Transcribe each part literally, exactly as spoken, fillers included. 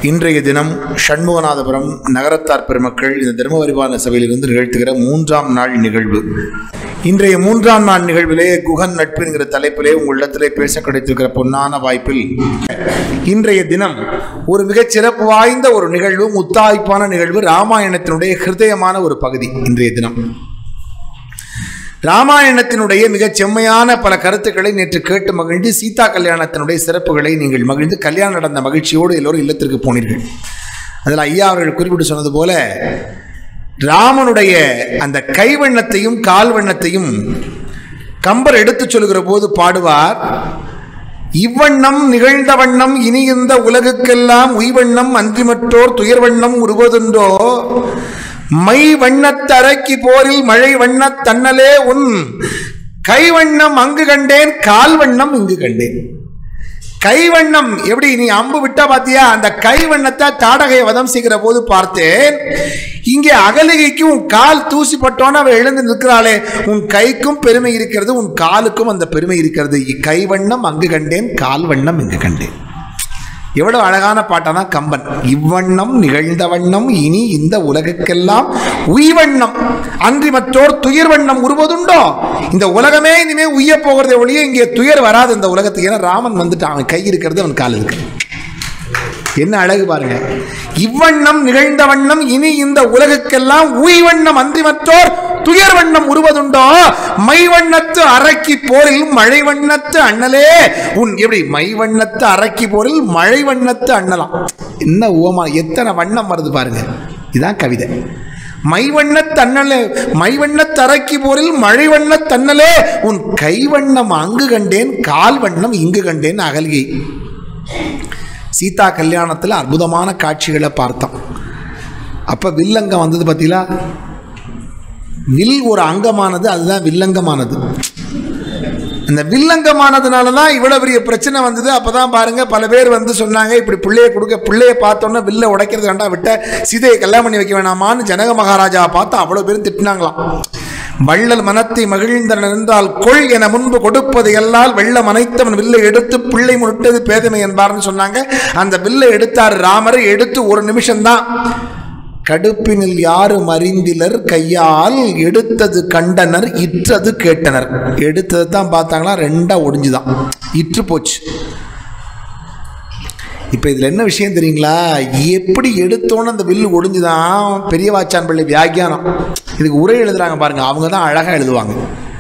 இன்றைய தினம் ஷண்முகநாதபுரம் நகரத்தார் பெருமக்கள் இந்த தர்மபரிபாலன சபையிலிருந்து நிகழ்த்துகிற மூன்றாம் நாள் நிகழ்வு. இன்றைய மூன்றாம் நாள் நிகழ்விலே குகன் நட்பு என்கிற தலைப்பிலே உங்களிடத்திலே பேச கிடைத்திருக்கிற பொன்னான வாய்ப்பில் இன்றைய தினம் ஒரு மிகச் சிறப்பு வாய்ந்த ஒரு நிகழ்வு, முத்தாய்ப்பான நிகழ்வு, ராமாயணத்தினுடைய ஹிருதயமான ஒரு பகுதி. இன்றைய தினம் ராமாயணத்தினுடைய மிகச் செம்மையான பல கருத்துக்களை நேற்று கேட்டு மகிழ்ந்து சீதா கல்யாணத்தினுடைய சிறப்புகளை நீங்கள் மகிழ்ந்து கல்யாணம் நடந்த மகிழ்ச்சியோடு எல்லோரும் இல்லத்திற்கு போனீர்கள். அதில் ஐயா அவர்கள் குறிப்பிட்டு சொன்னது போல ராமனுடைய அந்த கைவண்ணத்தையும் கால்வண்ணத்தையும் கம்பர் எடுத்துச் சொல்கிற போது பாடுவார், இவ்வண்ணம் நிகழ்ந்த வண்ணம் இனி இந்த உலகுக்கெல்லாம் உய்வண்ணம் அன்றிமற்றோர் துயர்வண்ணம் உருவதுண்டோ, மை வண்ணத்தரைக்கு போரில் மழை வண்ணத் தன்னலே உன் கைவண்ணம் அங்கு கண்டேன் கால்வண்ணம் இங்கு கண்டேன். கைவண்ணம் எப்படி நீ அம்பு விட்டா பாத்தியா, அந்த கைவண்ணத்தை தாடகை வதம் செய்கிற போது பார்த்தேன். இங்கே அகலிகைக்கு உன் கால் தூசி பட்டோன்னு அவள் எழுந்து நிற்கிறாளே, உன் கைக்கும் பெருமை இருக்கிறது, உன் காலுக்கும் அந்த பெருமை இருக்கிறது. கைவண்ணம் அங்கு கண்டேன் கால்வண்ணம் இங்கு கண்டேன். எவ்வளவு அழகான பாட்டானா கம்பன். இவ்வண்ணம் நிகழ்ந்த வண்ணம் இனி இந்த உலகுக்கெல்லாம் உய்வண்ணம் அன்றி மற்றோர் துயர் வண்ணம் உருவதுண்டோ. இந்த உலகமே இனிமே உய்ய போகிறதை ஒழிய இங்கே துயர் வராது இந்த உலகத்துக்கு. ஏன்னா ராமன் வந்துட்டு, அவன் கை இருக்கிறது, அவன் கால் இருக்கு. என்ன அழகு பாருங்க. இவ்வண்ணம் நிகழ்ந்த வண்ணம் இனி இந்த உலகுக்கெல்லாம் உய்வண்ணம் அன்றி மற்றோர் துயர் வண்ணம் உருவதுண்டோ, மை வண்ணத்து அரக்கி போரில் மழை வண்ணத்து அண்ணலே உன். எப்படி மை வண்ணத்து அரக்கி போரில் மழை வண்ணத்து அண்ணலாம். என்ன ஓமா, எத்தனை வண்ணம் வருது பாருங்க. இதுதான் கவிதை. மைவண்ணத் தன்னலே மைவண்ணத் அரக்கி போரில் மழை வண்ணத் தன்னலே உன் கைவண்ணம் அங்கு கண்டேன் கால் வண்ணம் இங்கு கண்டேன் அகலிகை. சீதா கல்யாணத்தில் அற்புதமான காட்சிகளை பார்த்தோம். அப்போ வில்லங்கம் வந்தது பார்த்தீங்களா. வில் ஒரு அங்கமானது, அதுதான் வில்லங்கமானது. அந்த வில்லங்கமானதுனால தான் இவ்வளோ பெரிய பிரச்சனை வந்தது. அப்போ தான் பாருங்கள், பல பேர் வந்து சொன்னாங்க, இப்படி பிள்ளையை கொடுக்க பிள்ளையை பார்த்தோன்னா வில்லை உடைக்கிறது கண்டா விட்ட சீதையை கல்யாணம் பண்ணி வைக்க வேணாமான்னு ஜனக மகாராஜாவை பார்த்து அவ்வளோ பேரும் திட்டினாங்களாம். வள்ளல் மனத்தை மகிழ்ந்தன என்றால் கொள் என முன்பு கொடுப்பது எல்லால் வெள்ள மனைத்தவன் வில்லை எடுத்து பிள்ளை முட்டது பேதமை என்பார்னு சொன்னாங்க. அந்த வில்லை எடுத்தார் ராமரை. எடுத்து ஒரு நிமிஷம்தான். கடுப்பினில் யாரும் அறிந்திலர் கையால் எடுத்தது கண்டனர் இற்றது கேட்டனர். எடுத்தது தான் பார்த்தாங்களா, ரெண்டா ஒடிஞ்சுதான், இற்று போச்சு. இப்போ இதில் என்ன விஷயம் தெரியுங்களா, எப்படி எடுத்தோன்னு அந்த வில்லு ஒடிஞ்சுதான். பெரியவாச்சான் பிள்ளை வியாக்கியானம் இதுக்கு உரை எழுதுறாங்க பாருங்க, அவங்க தான் அழகாக எழுதுவாங்க.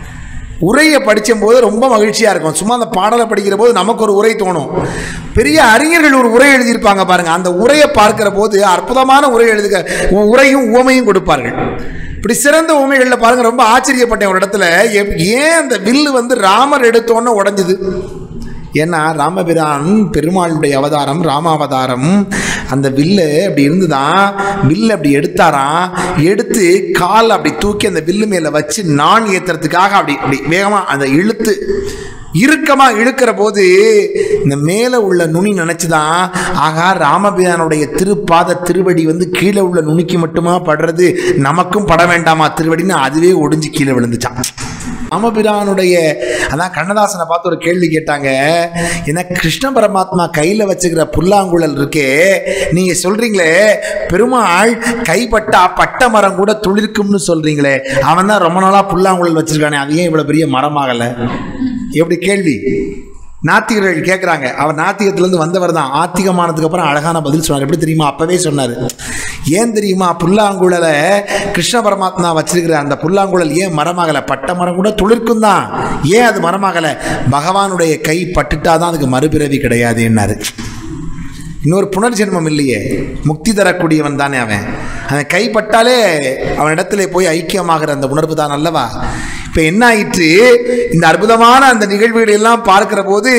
உரையை படிக்கும் போது ரொம்ப மகிழ்ச்சியாக இருக்கும். சும்மா அந்த பாடலை படிக்கிற போது நமக்கு ஒரு உரை தோணும். பெரிய அறிஞர்கள் ஒரு உரை எழுதியிருப்பாங்க பாருங்க, அந்த உரையை பார்க்கிற போது அற்புதமான உரை எழுதுக உரையும் உவமையும் கொடுப்பார்கள். இப்படி சிறந்த உவமைகளில் பாருங்க, ரொம்ப ஆச்சரியப்பட்டேன் ஒரு இடத்துல. ஏன் அந்த வில்லு வந்து ராமர் எடுத்தோன்னு உடஞ்சுது? ஏன்னா ராமபிரான் பெருமாளுடைய அவதாரம், ராமாவதாரம். அந்த வில்லு அப்படி இருந்துதான். வில்லு அப்படி எடுத்தாராம். எடுத்து கால் அப்படி தூக்கி அந்த வில்லு மேலே வச்சு நான் ஏற்றுறதுக்காக அப்படி அப்படி வேகமாக அந்த இழுத்து இறுக்கமாக இழுக்கிற போது இந்த மேலே உள்ள நுனி நினச்சிதான், ஆகா ராமபிரானுடைய திருப்பாத திருவடி வந்து கீழே உள்ள நுனிக்கு மட்டுமா படுறது, நமக்கும் பட வேண்டாமா திருவடின்னு அதுவே ஒடிஞ்சு கீழே விழுந்துச்சான். ராமபிரானுடைய அதான் கண்ணதாசனை பார்த்து ஒரு கேள்வி கேட்டாங்க, ஏன்னா கிருஷ்ண பரமாத்மா கையில் வச்சுக்கிற புல்லாங்குழல் இருக்கே, நீங்கள் சொல்கிறீங்களே பெருமாள் கைப்பட்டா பட்ட மரம் கூட துளிர்க்கும்னு சொல்கிறீங்களே, அவன் தான் ரொம்ப நாளாக புல்லாங்குழல் வச்சுருக்கானே, அது ஏன் இவ்வளோ பெரிய மரமாகலை? எப்படி கேள்வி நாத்திகர்கள் கேட்குறாங்க. அவர் நாத்திகத்திலேருந்து வந்தவர் தான். ஆத்திகமானதுக்கு அப்புறம் அழகான பதில் சொன்னார். எப்படி தெரியுமா? அப்பவே சொன்னார். ஏன் தெரியுமா? புல்லாங்குழலை கிருஷ்ண பரமாத்மா வச்சிருக்கிற அந்த புல்லாங்குழல் ஏன் மரமாகலை? பட்ட மரம் கூட துளிர்க்கும் தான். ஏன் அது மரமாகலை? பகவானுடைய கை பட்டுட்டாதான் அதுக்கு மறுபிறவி கிடையாது என்னாரு. இன்னொரு புனர்ஜென்மம் இல்லையே, முக்தி தரக்கூடியவன் தானே அவன். அவன் கைப்பட்டாலே அவனிடத்துல போய் ஐக்கியமாகிற அந்த உணர்வு தான் அல்லவா. இப்போ என்ன ஆயிற்று? இந்த அற்புதமான அந்த நிகழ்வுகளை எல்லாம் பார்க்கிற போது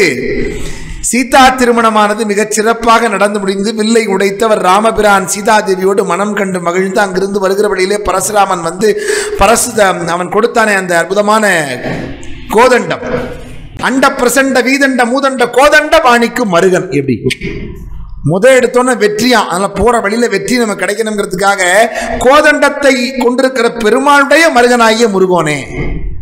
சீதா திருமணமானது மிகச் சிறப்பாக நடந்து முடிந்து வில்லை உடைத்தவர் ராமபிரான் சீதாதேவியோடு மனம் கண்டு மகிழ்ந்து அங்கிருந்து வருகிற வழியிலே பரசுராமன் வந்து பரசு அவன் கொடுத்தானே அந்த அற்புதமான கோதண்டம், அண்ட பிரசண்ட வீதண்ட மூதண்ட கோதண்ட பாணிக்கு மருகன். எப்படி முதல் எடுத்தோன்னா வெற்றியா, அதனால போற வழியில வெற்றி நம்ம கிடைக்கணுங்கிறதுக்காக கோதண்டத்தை கொண்டிருக்கிற பெருமாளுடைய மருகனாகிய முருகோனே.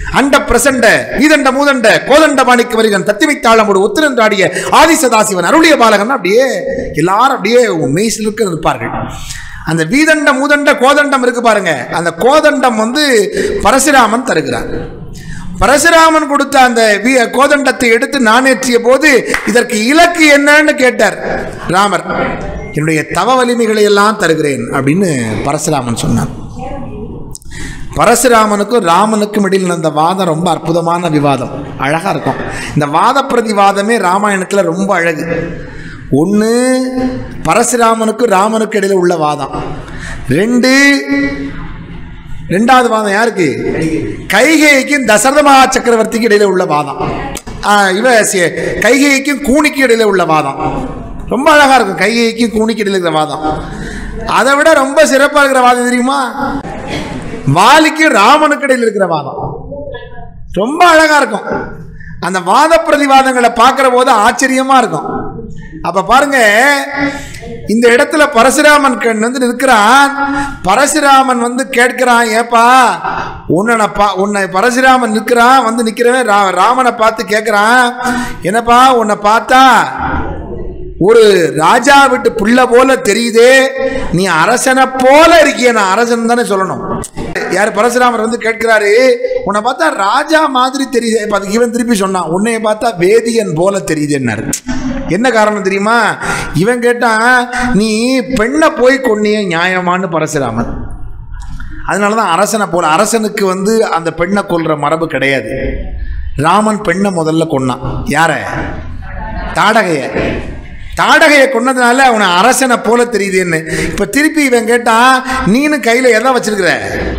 அண்ட பிரசண்ட வீதண்ட மூதண்ட கோதண்ட பாணிக்கு வருகன் தத்திமைத்தாளமோடு ஒத்திரன்றாடிய ஆதிசதாசிவன் அருளிய பாலகன் அப்படியே எல்லாரும் அப்படியே மெய்சிலுக்கு இருப்பார்கள். அந்த வீதண்ட மூதண்ட கோதண்டம் இருக்கு பாருங்க, அந்த கோதண்டம் வந்து பரசுராமன் தருகிறார். பரசுராமன் கொடுத்த அந்த கோதண்டத்தை எடுத்து நானேற்றிய போது இதற்கு இலக்கு என்னன்னு கேட்டார் ராமர். என்னுடைய தவ வலிமைகளை எல்லாம் தருகிறேன் அப்படின்னு பரசுராமன் சொன்னான். பரசுராமனுக்கும் ராமனுக்கும் இடையில் அந்த வாதம் ரொம்ப அற்புதமான விவாதம், அழகா இருக்கும். இந்த வாத பிரதிவாதமே ராமாயணத்துல ரொம்ப அழகு. ஒன்று பரசுராமனுக்கும் ராமனுக்கு இடையில உள்ள வாதம். ரெண்டு ரெண்டாவது வாதம் யாருக்கு? கைகேயிக்கும் தசரத மகா சக்கரவர்த்திக்கு இடையில உள்ள வாதம். இவ கைகேயிக்கும் கூனிக்கு இடையில உள்ள வாதம் ரொம்ப அழகா இருக்கும். கைகேயிக்கும் கூனிக்கு இடையில இருக்கிற வாதம். அதை விட ரொம்ப சிறப்பாக இருக்கிற வாதம் தெரியுமா? வாலிக்கு ராமனுக்கு இடையில் இருக்கிற வாதம் ரொம்ப அழகா இருக்கும். அந்த வாத பிரதிவாதங்களை பார்க்கிற போது ஆச்சரியமா இருக்கும். அப்ப பாருங்க, இந்த இடத்துல பரசுராமன் கண் வந்து நிற்கிறான். பரசுராமன் வந்து கேட்கிறான், ஏப்பா உன்னை உன்னை பரசுராமன் நிற்கிறான், வந்து நிக்கிறவன் ராமனை பார்த்து கேட்கிறான், என்னப்பா உன்னை பார்த்தா ஒரு ராஜா விட்டு புள்ள போல தெரியுதே, நீ அரசனை போல இருக்கிய. நான் அரசன் தானே சொல்லணும். யார்? பரசுராமர் வந்து கேட்கிறாரு, உன்னை பார்த்தா ராஜா மாதிரி தெரியுது. இவன் திருப்பி சொன்னான், உன்னைய பார்த்தா வேதியன் போல தெரியுதுன்னாரு. என்ன காரணம் தெரியுமா? இவன் கேட்டான், நீ பெண்ணை போய் கொன்னிய நியாயமானு பரசுராமன். அதனாலதான் அரசனை போல. அரசனுக்கு வந்து அந்த பெண்ணை கொல்ற மரபு கிடையாது. ராமன் பெண்ணை முதல்ல கொன்னான். யார? தாடகைய. தாடகையை கொன்னதுனால அவனை அரசனை போல தெரியுதுன்னு. இப்ப திருப்பி இவன் கேட்டான், நீனு கையில எதை வச்சிருக்கிற?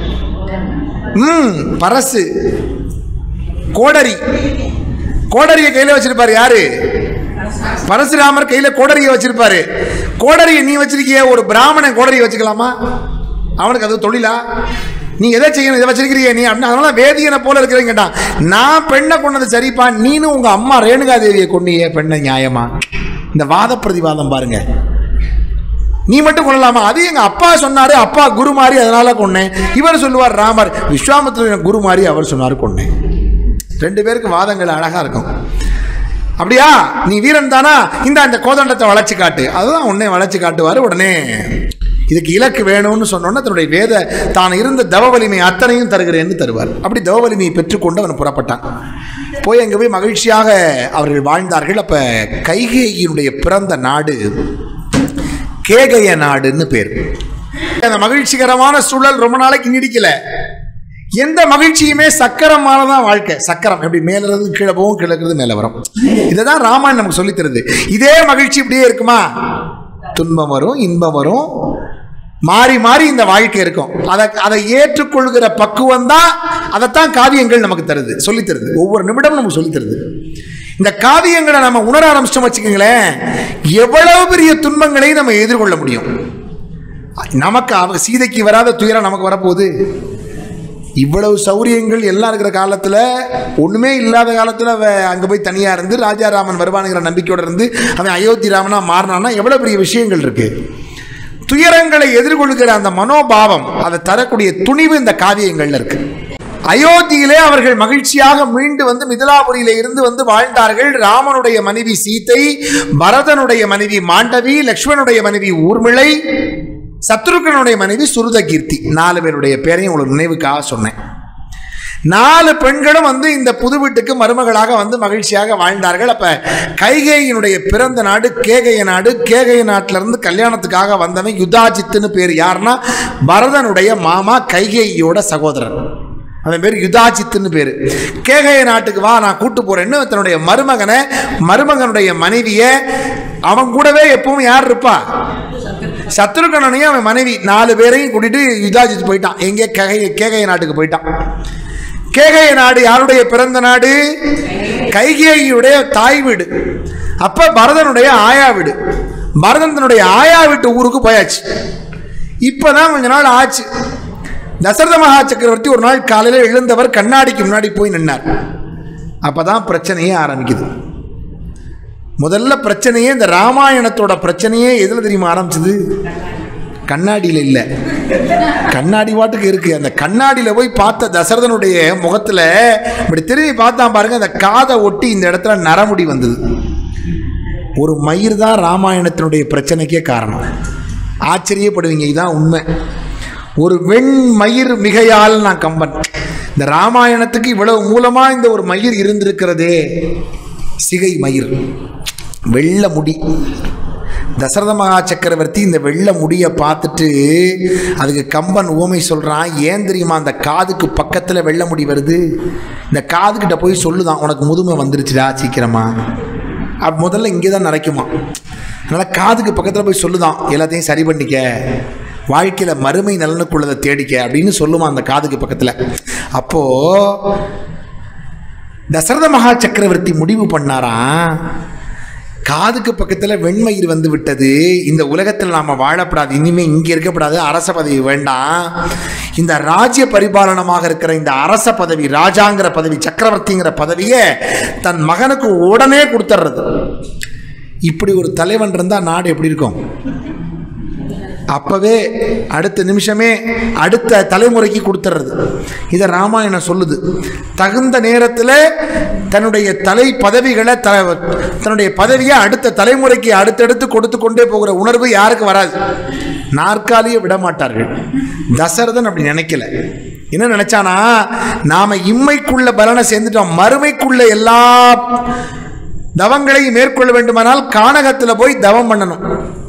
ம் பரசு, கோடரி. கோடரியை கையில வச்சிருப்பாரு யாரு? பரசுராமர் கையில கோடரியை வச்சிருப்பாரு. கோடரியை நீ வச்சிருக்கிய, ஒரு பிராமணன் கோடரியை வச்சுக்கலாமா? அவனுக்கு அது தொழிலா? நீ எதை செய்யணும், இதை வச்சிருக்கிறிய நீ அப்படின்னு. அதனால வேதியனை போல இருக்கிறேன்னு கேட்டான். நான் பெண்ணை கொண்டது சரிப்பா, நீனும் உங்க அம்மா ரேணுகா தேவியை கொன்னியே, பெண்ணை நியாயமா? இந்த வாத பிரதிவாதம் பாருங்க. நீ மட்டும் கொள்ளலாமா? அது எங்க அப்பா சொன்னாரு, அப்பா குரு மாதிரி அதனால கொன்னேன். இவர் சொல்லுவார் ராமர் விஸ்வாமித்திரன் குரு மாதிரி, அவர் சொன்னாரு கொன்னேன். ரெண்டு பேருக்கு வாதங்கள் அழகா இருக்கும். அப்படியா நீ வீரன் தானா, இந்த அந்த கோதண்டத்தை வளைச்சு காட்டு. அதுதான் உடனே வளைச்சு காட்டுவார். உடனே இதுக்கு இலக்கு வேணும்னு சொன்னோன்னா தன்னுடைய வேத தான் இருந்த தவ வலிமை அத்தனையும் தருகிறேன்னு தருவார். அப்படி தவ வலிமையை பெற்றுக்கொண்டு அவன் புறப்பட்டான். போய் அங்கே போய் மகிழ்ச்சியாக அவர்கள் வாழ்ந்தார்கள். அப்ப கைகேயினுடைய பிறந்த நாடு கேகய நாடுன்னு பேர். அந்த மகிழ்ச்சிகரமான சூழல் ரொம்ப நாளைக்கு நீடிக்கல. எந்த மகிழ்ச்சியுமே சக்கரமானதான் வாழ்க்கை. சக்கரம் எப்படி மேலிருந்து கீழே போகும், கீழே இருக்கிறது மேலே வரும். இதைதான் ராமாயணம் நமக்கு சொல்லி தருது. இதே மகிழ்ச்சி இப்படியே இருக்குமா? துன்பம் வரும், இன்பம் வரும், மாறி மாறி இந்த வாழ்க்கை இருக்கும். அதை அதை ஏற்றுக்கொள்கிற பக்குவம் தான் அதைத்தான் காவியங்கள் நமக்கு தருது, சொல்லி தருது. ஒவ்வொரு நிமிடமும் நமக்கு சொல்லி தருது. இந்த காவியங்களை நம்ம உணர ஆரம்பிச்சோம் வச்சுக்கோங்களேன், எவ்வளவு பெரிய துன்பங்களை நம்ம எதிர்கொள்ள முடியும். நமக்கு அவ சீதைக்கு வராத துயரம் நமக்கு வரப்போகுது. இவ்வளவு சௌரியங்கள் எல்லாம் இருக்கிற காலத்தில், ஒன்றுமே இல்லாத காலத்தில் அங்கே போய் தனியாக இருந்து ராஜாராமன் வருவானுங்கிற நம்பிக்கையோடு இருந்து அவன் அயோத்தி ராமனா மாறினான்னா எவ்வளோ பெரிய விஷயங்கள் இருக்கு. துயரங்களை எதிர்கொள்கிற அந்த மனோபாவம், அதை தரக்கூடிய துணிவு இந்த காவியங்கள்ல இருக்கு. அயோத்தியிலே அவர்கள் மகிழ்ச்சியாக மீண்டு வந்து மிதிலாபுரியில இருந்து வந்து வாழ்ந்தார்கள். ராமனுடைய மனைவி சீதை, பரதனுடைய மனைவி மாண்டவி, லக்ஷ்மணனுடைய மனைவி ஊர்மிளை, சத்ருகனுடைய மனைவி சுருதகீர்த்தி. நாலு பேருடைய பேரையும் உங்களுக்கு நினைவுக்காக சொன்னேன். நாலு பெண்களும் வந்து இந்த புது வீட்டுக்கு மருமகளாக வந்து மகிழ்ச்சியாக வாழ்ந்தார்கள். அப்ப கைகேயினுடைய பிறந்த நாடு கேகய நாடு. கேகய நாட்டிலிருந்து கல்யாணத்துக்காக வந்தவன் யுதாஜித்துன்னு பேர். யாருன்னா பரதனுடைய மாமா, கைகேயியோட சகோதரன். அவன் பேர் யுதாஜித்துன்னு பேரு. கேகய நாட்டுக்கு வா, நான் கூட்டு போறேன்னு தன்னுடைய மருமகனை, மருமகனுடைய மனைவிய, அவன் கூடவே எப்பவும் யார் இருப்பா? சத்ருகனையும் அவன் மனைவி, நாலு பேரையும் கூட்டிட்டு யுதாஜித் போயிட்டான். எங்கே? கேகய கேகய நாட்டுக்கு போயிட்டான். கேகய நாடு யாருடைய பிறந்த நாடு? கைகேயியுடைய தாய் வீடு. அப்ப பரதனுடைய ஆயா வீடு. பரதன் தன்னுடைய ஆயா வீட்டு ஊருக்கு போயாச்சு. இப்பதான் கொஞ்ச நாள் ஆச்சு. தசரத மகா சக்கரவர்த்தி ஒரு நாள் காலையில் எழுந்தவர் கண்ணாடிக்கு முன்னாடி போய் நின்னார். அப்பதான் பிரச்சனையே ஆரம்பிக்குது. முதல்ல பிரச்சனையே, இந்த ராமாயணத்தோட பிரச்சனையே எதுல தெரியுமா ஆரம்பிச்சது? கண்ணாடியில் இல்லை, கண்ணாடி வாட்டுக்கு இருக்கு. அந்த கண்ணாடியில் போய் பார்த்த தசரதனுடைய முகத்தில் இப்படி திரும்பி பார்த்தா பாருங்க, அந்த காதை ஒட்டி இந்த இடத்துல நரமுடி வந்தது. ஒரு மயிர் தான் ராமாயணத்தினுடைய பிரச்சனைக்கே காரணம். ஆச்சரியப்படுவீங்க, இதுதான் உண்மை. ஒரு வெண் மயிர் மிகையால் நான் கம்பன். இந்த ராமாயணத்துக்கு இவ்வளவு மூலமா இந்த ஒரு மயிர் இருந்திருக்கிறதே, சிகை மயிர், வெள்ள முடி. தசரத மகா சக்கரவர்த்தி இந்த வெள்ள முடியை பார்த்துட்டு அதுக்கு கம்பன் உவமை சொல்றான். ஏன் தெரியுமா? அந்த காதுக்கு பக்கத்தில் வெள்ள முடி வருது, இந்த காதுகிட்ட போய் சொல்லுதான், உனக்கு முதுமை வந்துருச்சுடா சீக்கிரமா. அப்போ முதல்ல இங்கே தான் நரைக்குமா, அதனால் காதுக்கு பக்கத்தில் போய் சொல்லுதான், எல்லாத்தையும் சரி பண்ணிக்க, வாழ்க்கையில் மறுமை நலனுக்குள்ளதை தேடிக்க அப்படின்னு சொல்லுமா அந்த காதுக்கு பக்கத்தில். அப்போது தசரத மகா சக்கரவர்த்தி முடிவு பண்ணாராம், காதுக்கு பக்கத்தில் வெண்மயிர் வந்து விட்டது, இந்த உலகத்தில் நாம் வாழப்படாது, இனிமேல் இங்கே இருக்கப்படாது, அரச பதவி வேண்டாம், இந்த ராஜ்ய பரிபாலனமாக இருக்கிற இந்த அரச பதவி, ராஜாங்கிற பதவி, சக்கரவர்த்திங்கிற பதவியை தன் மகனுக்கு உடனே கொடுத்துட்றது. இப்படி ஒரு தலைவன் இருந்தால் நாடு எப்படி இருக்கும்? அப்பவே அடுத்த நிமிஷமே அடுத்த தலைமுறைக்கு கொடுத்துறது. இதை ராமாயணம் சொல்லுது. தகுந்த நேரத்தில் தன்னுடைய தலை பதவிகளை த தன்னுடைய பதவியை அடுத்த தலைமுறைக்கு அடுத்தடுத்து கொடுத்து கொண்டே போகிற உணர்வு யாருக்கு வராது? நாற்காலியை விட மாட்டார்கள். தசரதன் அப்படி நினைக்கல. என்ன நினைச்சானா, நாம இம்மைக்குள்ள பலனை சேர்ந்துட்டோம், மறுமைக்குள்ள எல்லா தவங்களையும் மேற்கொள்ள வேண்டுமானால் கானகத்தில் போய் தவம் பண்ணணும்,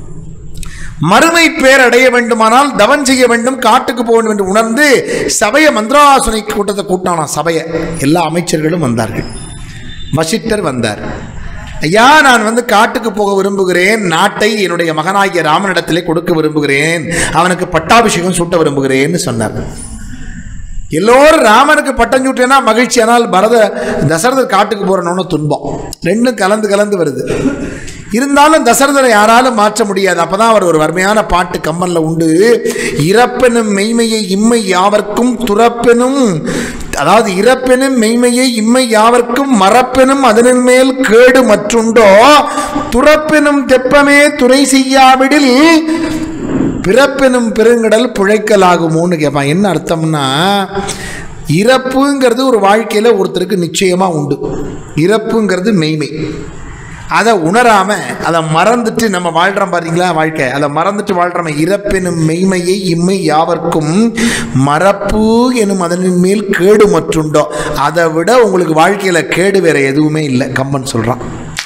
மறுமை பேர் அடைய வேண்டுமானால் தவம் செய்ய வேண்டும், காட்டுக்கு போக வேண்டும் என்று உணர்ந்து சபையை மந்திராசனை கூட்டத்தை கூட்டானா. சபையை எல்லா அமைச்சர்களும் வந்தார்கள். வசிட்டர் வந்தார். ஐயா, நான் வந்து காட்டுக்கு போக விரும்புகிறேன், நாட்டை என்னுடைய மகனாகிய ராமனிடத்திலே கொடுக்க விரும்புகிறேன், அவனுக்கு பட்டாபிஷேகம் சூட்ட விரும்புகிறேன்னு சொன்னார். எல்லோரும் ராமனுக்கு பட்டம் சூட்டினா மகிழ்ச்சி, ஆனால் பரத தசரதர் காட்டுக்கு போறணும்னு துன்பம். ரெண்டும் கலந்து கலந்து வருது. இருந்தாலும் தசரதரை யாராலும் மாற்ற முடியாது. அப்பதான் அவர் ஒரு வறுமையான பாட்டு கம்பன்ல உண்டு. இறப்பெனும் மெய்மையை இம்மை யாவர்க்கும் துறப்பெனும், அதாவது இறப்பெனும் மெய்மையை இம்மை யாவர்க்கும் மறப்பெனும் அதனின் மேல் கேடு மற்றுண்டோ, துறப்பெனும் தெப்பமே துணை செய்யாவிடில் பிறப்பெனும் பெருங்கடல் புழைக்கலாகுமோன்னு கேட்பான். என்ன அர்த்தம்னா, இறப்புங்கிறது ஒரு வாழ்க்கையில் ஒருத்தருக்கு நிச்சயமாக உண்டு. இறப்புங்கிறது மெய்மை. அதை உணராம அதை மறந்துட்டு நம்ம வாழ்கிறோம் பாத்தீங்களா, வாழ்க்கை அதை மறந்துட்டு வாழ்கிறோம். இறப்பெனும் மெய்மையை இம்மை யாவர்க்கும் மறப்பு எனும் அதனின் மேல் கேடு மற்றுண்டோ, அதை விட உங்களுக்கு வாழ்க்கையில் கேடு வேற எதுவுமே இல்லை கம்பன் சொல்கிறான்.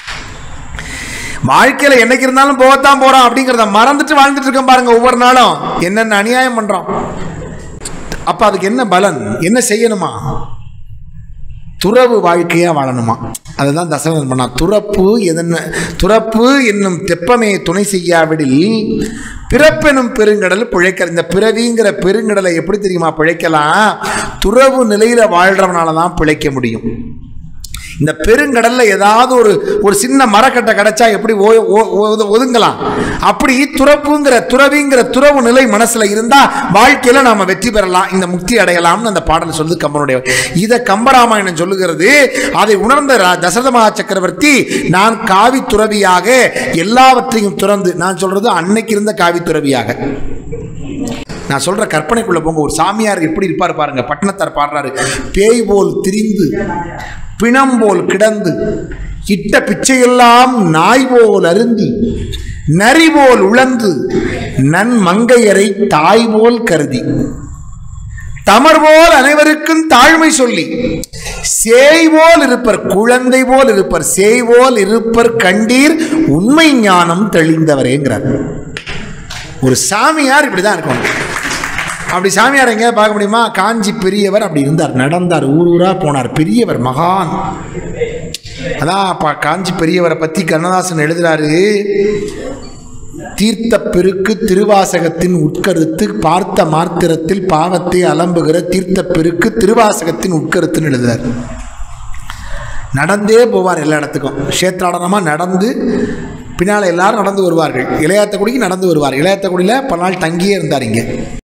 வாழ்க்கையில் என்னைக்கு இருந்தாலும் போகத்தான் போகிறோம் அப்படிங்கிறத மறந்துட்டு வாழ்ந்துட்டு இருக்கோம் பாருங்க. ஒவ்வொரு நாளும் என்னென்ன அநியாயம் பண்ணுறோம். அப்போ அதுக்கு என்ன பலன், என்ன செய்யணுமா? துறவு வாழ்க்கையாக வாழணுமா? அதுதான் தசரதன் பண்ணா. துறப்பு எதன துறப்பு என்னும் தெப்பமே துணை செய்யாவிடில் பிறப்பெனும் பெருங்கடல் பிழைக்க. இந்த பிறவிங்கிற பெருங்கடலை எப்படி தெரியுமா பிழைக்கலாம்? துறவு நிலையில் வாழ்கிறவனால தான் பிழைக்க முடியும். இந்த பெருங்கடல்ல ஏதாவது ஒரு ஒரு சின்ன மரக்கட்டை கிடைச்சா எப்படி ஒதுங்கலாம், அப்படி துறப்புங்கிற துறவிங்கிற துறவு நிலை மனசுல இருந்தா வாழ்க்கையில நாம வெற்றி பெறலாம், இந்த முக்தி அடையலாம்னு அந்த பாடல் சொல்லுது கம்பனுடைய. இதை கம்பராமாயணம் சொல்லுகிறது. அதை உணர்ந்த தசரத மகா சக்கரவர்த்தி, நான் காவி துறவியாக எல்லாவற்றையும் துறந்து, நான் சொல்றது அன்னைக்கு இருந்த காவி துறவியாக, நான் சொல்ற கற்பனைக்குள்ள போங்க. ஒரு சாமியார் எப்படி இருப்பார் பாருங்க. பட்டணத்தார் பாடுறாரு, பேய் போல் திரிந்து பிணம் போல் கிடந்து இட்ட பிச்சையெல்லாம் நாய் போல் அருந்தி நரி போல் உழந்து நன் மங்கையரை தாய் போல் கருதி தமர் போல் அனைவருக்கும் தாழ்மை சொல்லி சேய் போல் இருப்பர், குழந்தை போல் இருப்பர், சேய் போல் இருப்பர் கண்டீர் உண்மை ஞானம் தெளிந்தவரேங்கிறார். ஒரு சாமியார் இப்படிதான் இருக்கணும். அப்படி சாமியார் எங்க பார்க்க முடியுமா? காஞ்சி பெரியவர் அப்படி இருந்தார், நடந்தார், ஊர் ஊரா போனார், பெரியவர், மகான். அதான் காஞ்சி பெரியவரை பத்தி கண்ணதாசன் எழுதுறாரு. தீர்த்த பெருக்கு திருவாசகத்தின் உட்கருத்து பார்த்த மாத்திரத்தில் பாவத்தை அலம்புகிற தீர்த்த பெருக்கு திருவாசகத்தின் உட்கருத்துன்னு எழுதுறார். நடந்தே போவார் எல்லா இடத்துக்கும், கஷேத்ராடனமா நடந்து, பின்னால் எல்லாரும் நடந்து வருவார்கள். இளையாத்தக்குடிக்கு நடந்து வருவார். இளையாத்தக்குடியில் பல நாள் தங்கியே இருந்தார் இங்கே.